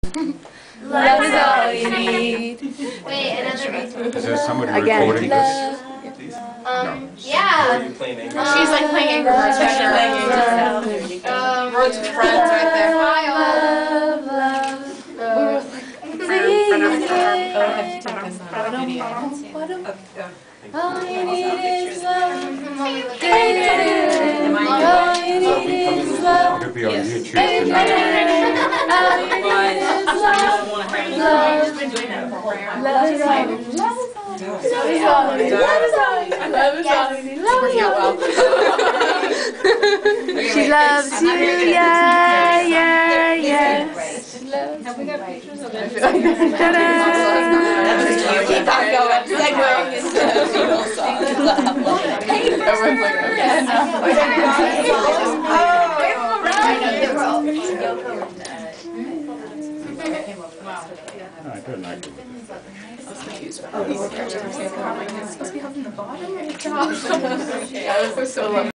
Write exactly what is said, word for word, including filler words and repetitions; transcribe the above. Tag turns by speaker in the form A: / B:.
A: Love is all you need.
B: Wait, another beat.
C: Is there somebody
A: Again.
C: recording this?
B: Um, yeah.
D: She's
B: like playing Angry Birds for sure. Um, Roads with Friends right there.
A: Love, love, love. All you need is love. All you need is love.
C: It'll be on YouTube tonight.
A: All you need is love. Love. Love is all you need. Love is all you need. Love is all you need. Love is all you need. Love is all you need. She loves you, yeah, yeah, yeah.
E: Have we got pictures of it?
A: Ta-da!
B: Keep on going. Segueing into the Beatle song. Everyone's like, okay.
C: No, I don't like it.
E: Oh, he's supposed to be helping the bottom? Oh my gosh.